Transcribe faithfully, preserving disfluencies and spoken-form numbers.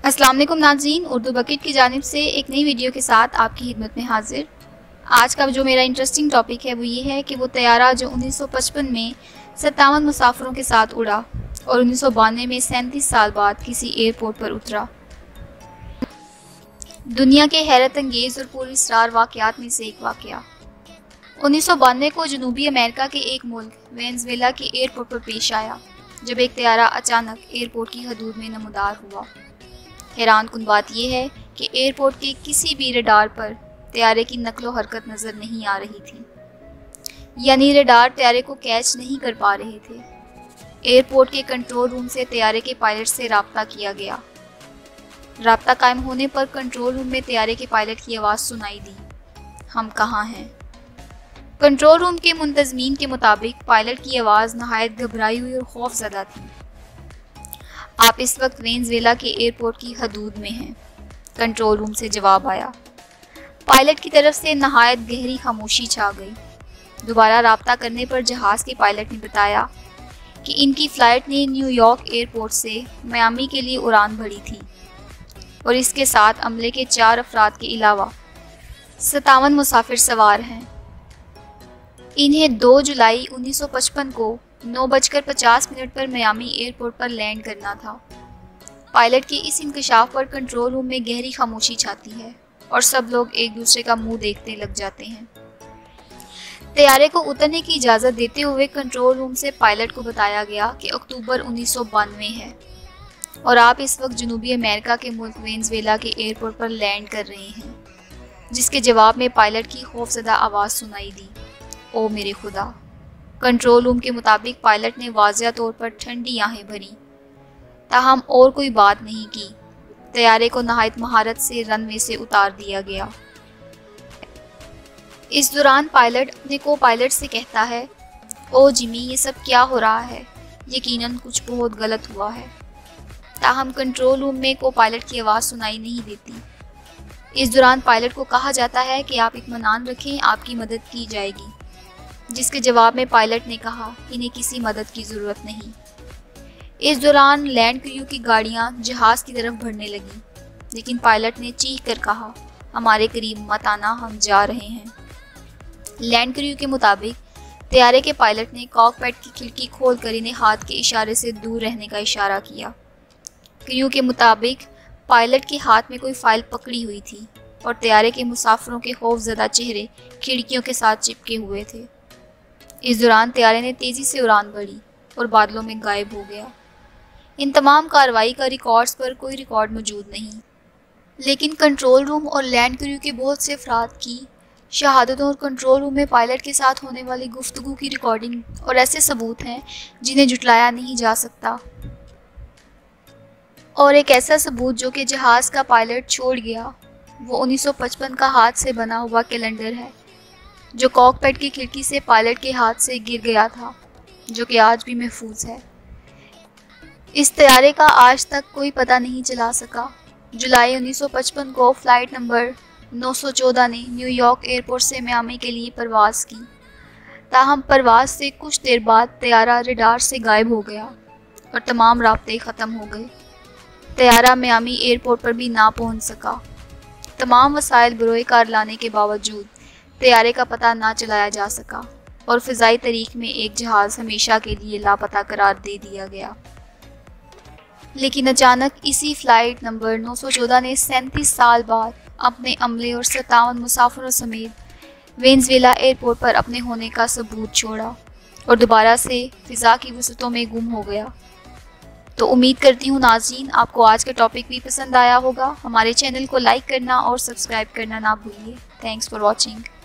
अस्सलाम वालेकुम नाज़रीन, उर्दू बकेट की जानिब से एक नई वीडियो के साथ आपकी खिदमत में हाजिर। आज का जो मेरा इंटरेस्टिंग टॉपिक है वो ये है कि वो तैयारा जो उन्नीस सौ पचपन में सत्तावन मुसाफिरों के साथ उड़ा और उन्नीस सौ बानवे में सैंतीस साल बाद किसी एयरपोर्ट पर उतरा। दुनिया के हैरत अंगेज़ और पूरी इसरार वाक़यात में से एक वाक़या उन्नीस सौ बानवे को जनूबी अमेरिका के एक मुल्क वेनेज़ुएला के एयरपोर्ट पर पेश आया, जब एक तैयारा अचानक एयरपोर्ट की हदूद में नमदार हुआ। हैरान कुन बात यह है कि एयरपोर्ट के किसी भी रडार पर तैयारे की नकलो हरकत नज़र नहीं आ रही थी, यानी रडार तैयारे को कैच नहीं कर पा रहे थे। एयरपोर्ट के कंट्रोल रूम से तैयारे के पायलट से राब्ता किया गया। राब्ता कायम होने पर कंट्रोल रूम में तैयारे के पायलट की आवाज़ सुनाई दी, हम कहाँ हैं। कंट्रोल रूम के मुंतज़मीन के मुताबिक पायलट की आवाज़ नहायत घबराई हुई और खौफज़दा थी। आप इस वक्त वेनेज़ुएला के एयरपोर्ट की हदूद में हैं, कंट्रोल रूम से जवाब आया। पायलट की तरफ से नहायत गहरी खामोशी छा गई। दोबारा राब्ता करने पर जहाज़ के पायलट ने बताया कि इनकी फ़्लाइट ने न्यूयॉर्क एयरपोर्ट से मियामी के लिए उड़ान भरी थी और इसके साथ अमले के चार अफराद के अलावा सत्तावन मुसाफिर सवार हैं। इन्हें दो जुलाई उन्नीस सौ पचपन को नौ बजकर पचास मिनट पर मियामी एयरपोर्ट पर लैंड करना था। पायलट के इस इंकशाफ पर कंट्रोल रूम में गहरी खामोशी छाती है और सब लोग एक दूसरे का मुंह देखने लग जाते हैं। तैयारे को उतरने की इजाज़त देते हुए कंट्रोल रूम से पायलट को बताया गया कि अक्टूबर उन्नीस सौ बानवे है और आप इस वक्त जनूबी अमेरिका के मुल्क वेनेज़ुएला के एयरपोर्ट पर लैंड कर रहे हैं, जिसके जवाब में पायलट की खौफज़दा आवाज़ सुनाई दी, ओ मेरे खुदा। कंट्रोल रूम के मुताबिक पायलट ने वाज़िया तौर पर ठंडी आहें भरी, ताहम और कोई बात नहीं की। तैयारे को नहायत महारत से रनवे से उतार दिया गया। इस दौरान पायलट अपने को पायलट से कहता है, ओ जिमी, ये सब क्या हो रहा है, यकीनन कुछ बहुत गलत हुआ है। ताहम कंट्रोल रूम में को पायलट की आवाज़ सुनाई नहीं देती। इस दौरान पायलट को कहा जाता है कि आप इत्मीनान रखें, आपकी मदद की जाएगी, जिसके जवाब में पायलट ने कहा, इन्हें किसी मदद की ज़रूरत नहीं। इस दौरान लैंड क्रू की गाड़ियां जहाज़ की तरफ बढ़ने लगीं, लेकिन पायलट ने चीख कर कहा, हमारे करीब मत आना, हम जा रहे हैं। लैंड क्रू के मुताबिक तैयारे के पायलट ने कॉकपिट की खिड़की खोल कर इन्हें हाथ के इशारे से दूर रहने का इशारा किया। क्रू के मुताबिक पायलट के हाथ में कोई फाइल पकड़ी हुई थी और तैयारे के मुसाफिरों के खौफज़दा चेहरे खिड़कियों के साथ चिपके हुए थे। इस दौरान तैयारे ने तेज़ी से उड़ान भरी और बादलों में गायब हो गया। इन तमाम कार्रवाई का रिकॉर्ड्स पर कोई रिकॉर्ड मौजूद नहीं, लेकिन कंट्रोल रूम और लैंड क्रू के बहुत से अफराद की शहादतों और कंट्रोल रूम में पायलट के साथ होने वाली गुफ्तगू की रिकॉर्डिंग और ऐसे सबूत हैं जिन्हें जुटलाया नहीं जा सकता। और एक ऐसा सबूत जो कि जहाज़ का पायलट छोड़ गया, वो उन्नीस सौ पचपन का हाथ से बना हुआ कैलेंडर है, जो कॉकपिट की खिड़की से पायलट के हाथ से गिर गया था, जो कि आज भी महफूज है। इस तैयारे का आज तक कोई पता नहीं चला सका। जुलाई उन्नीस सौ पचपन को फ़्लाइट नंबर नौ सौ चौदह ने न्यूयॉर्क एयरपोर्ट से मियामी के लिए परवाज़ की, ताहम परवाज़ से कुछ देर बाद तैयारा रडार से गायब हो गया और तमाम राब्ते ख़त्म हो गए। तैयारा मियामी एयरपोर्ट पर भी ना पहुंच सका। तमाम वसाइल बरोए कार लाने के बावजूद तैयारे का पता ना चलाया जा सका और फ़िज़ाई तारीख में एक जहाज़ हमेशा के लिए लापता करार दे दिया गया। लेकिन अचानक इसी फ़्लाइट नंबर नौ सौ चौदह ने सैंतीस साल बाद अपने अमले और सत्तावन मुसाफिरों समेत वेनेज़ुएला एयरपोर्ट पर अपने होने का सबूत छोड़ा और दोबारा से फ़िज़ा की वसतों में गुम हो गया। तो उम्मीद करती हूँ नाज़रीन, आपको आज का टॉपिक भी पसंद आया होगा। हमारे चैनल को लाइक करना और सब्सक्राइब करना ना भूलिए। Thanks for watching.